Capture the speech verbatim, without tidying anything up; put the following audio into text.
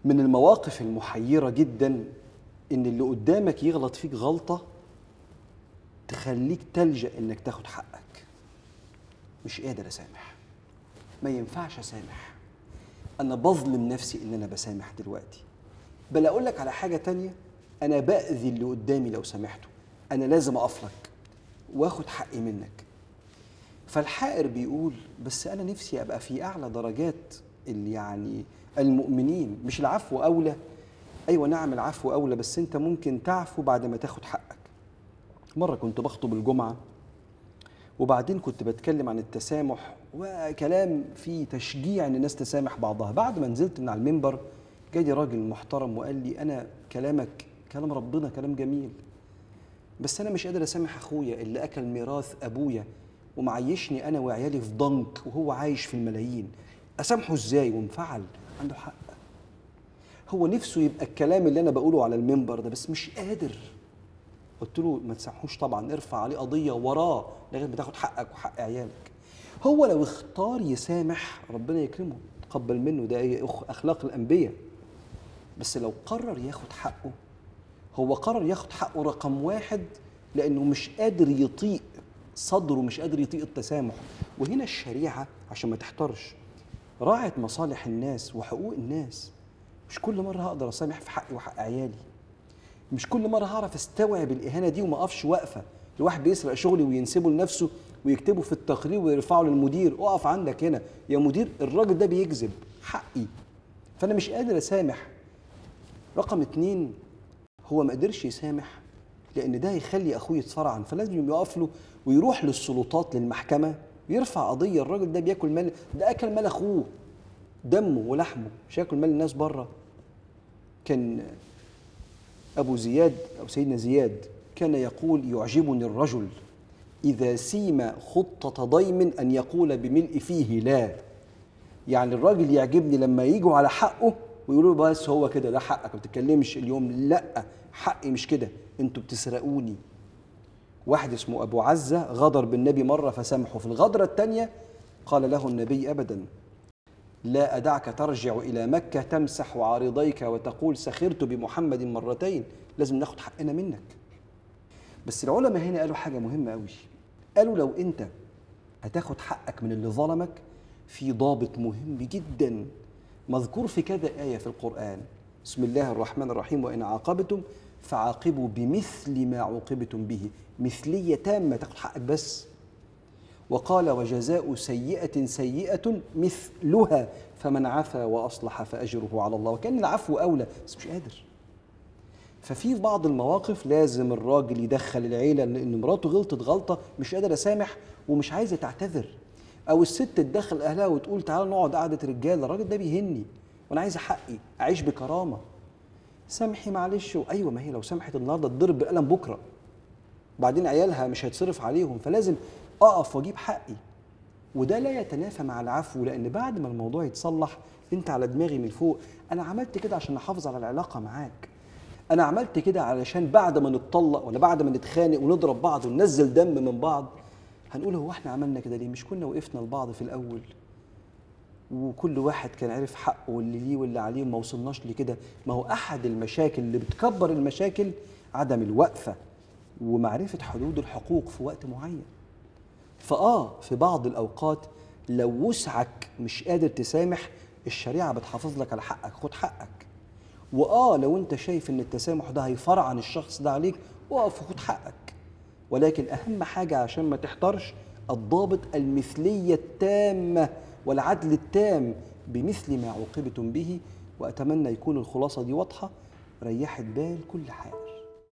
من المواقف المحيرة جدا إن اللي قدامك يغلط فيك غلطة تخليك تلجأ إنك تاخد حقك. مش قادر أسامح، ما ينفعش أسامح، أنا بظلم نفسي إن أنا بسامح دلوقتي. بل أقول لك على حاجة تانية، أنا بأذي اللي قدامي لو سامحته، أنا لازم أقفلك وآخد حقي منك. فالحائر بيقول بس أنا نفسي أبقى في أعلى درجات اللي يعني المؤمنين، مش العفو أولى؟ أيوة نعم العفو أولى، بس أنت ممكن تعفو بعد ما تاخد حقك. مرة كنت بخطب الجمعة وبعدين كنت بتكلم عن التسامح وكلام فيه تشجيع ان الناس تسامح بعضها. بعد ما نزلت من على المنبر جالي راجل محترم وقال لي انا كلامك كلام ربنا كلام جميل، بس انا مش قادر اسامح اخويا اللي اكل ميراث ابويا ومعيشني انا وعيالي في ضنك وهو عايش في الملايين، اسامحه ازاي؟ وانفعل. عنده حق، هو نفسه يبقى الكلام اللي انا بقوله على المنبر ده بس مش قادر. قلت له ما تسامحوش طبعا، ارفع عليه قضيه وراه لغايه ما تاخد حقك وحق عيالك. هو لو اختار يسامح ربنا يكرمه، تقبل منه، ده ايه اخلاق الانبياء. بس لو قرر ياخد حقه، هو قرر ياخد حقه رقم واحد لانه مش قادر يطيق صدره، مش قادر يطيق التسامح. وهنا الشريعه عشان ما تحترش راعت مصالح الناس وحقوق الناس. مش كل مره هقدر اسامح في حقي وحق عيالي، مش كل مره هعرف استوعب الاهانه دي وما اقفش واقفه. الواحد بيسرق شغلي وينسبه لنفسه ويكتبه في التقرير ويرفعه للمدير، اقف عندك هنا يا مدير، الراجل ده بيكذب حقي، فانا مش قادر اسامح. رقم اتنين، هو ما قدرش يسامح لان ده هيخلي اخوه يتصرعن، فلازم يقف له ويروح للسلطات للمحكمه ويرفع قضيه. الراجل ده بياكل مال، ده اكل مال اخوه دمه ولحمه، مش هياكل مال الناس بره. كان أبو زياد أو سيدنا زياد كان يقول يعجبني الرجل إذا سيم خطة ضيم أن يقول بملء فيه لا. يعني الراجل يعجبني لما يجوا على حقه ويقولوا بس هو كده ده حقك ما تتكلمش اليوم، لا حقي مش كده، انتوا بتسرقوني. واحد اسمه أبو عزة غدر بالنبي مرة فسامحه، في الغدرة الثانية قال له النبي أبدا لا أدعك ترجع إلى مكة تمسح عارضيك وتقول سخرت بمحمد مرتين، لازم ناخد حقنا منك. بس العلماء هنا قالوا حاجة مهمة قوي، قالوا لو أنت هتاخد حقك من اللي ظلمك في ضابط مهم جدا مذكور في كذا آية في القرآن. بسم الله الرحمن الرحيم وإن عاقبتم فعاقبوا بمثل ما عوقبتم به، مثلية تامة تاخد حقك بس. وقال وجزاء سيئة سيئة مثلها فمن عفا وأصلح فأجره على الله، وكان العفو أولى بس مش قادر. ففي بعض المواقف لازم الراجل يدخل العيلة لأن مراته غلطت غلطة مش قادر أسامح ومش عايزة تعتذر، أو الست تدخل أهلها وتقول تعالى نقعد قعدة رجالة، الراجل ده بيهني وأنا عايزة حقي أعيش بكرامة، سامحي معلش. وأيوة ما هي لو سامحت النهارده تضرب بالقلم بكرة، بعدين عيالها مش هيتصرف عليهم، فلازم أقف وأجيب حقي. وده لا يتنافى مع العفو، لأن بعد ما الموضوع يتصلح أنت على دماغي من فوق، أنا عملت كده عشان أحافظ على العلاقة معاك، أنا عملت كده علشان بعد ما نتطلق ولا بعد ما نتخانق ونضرب بعض وننزل دم من بعض هنقول هو احنا عملنا كده ليه؟ مش كنا وقفنا لبعض في الأول وكل واحد كان عارف حقه واللي ليه واللي عليه وما وصلناش لكده؟ ما هو أحد المشاكل اللي بتكبر المشاكل عدم الوقفة ومعرفة حدود الحقوق في وقت معين. فآه في بعض الأوقات لو وسعك مش قادر تسامح الشريعة بتحافظ لك على حقك، خد حقك. وآه لو أنت شايف إن التسامح ده هيفرعن الشخص ده عليك وقف وخد حقك. ولكن أهم حاجة عشان ما تحترش الضابط المثلية التامة والعدل التام بمثل ما عوقبتم به. وأتمنى يكون الخلاصة دي واضحة ريحت بال كل حاجة.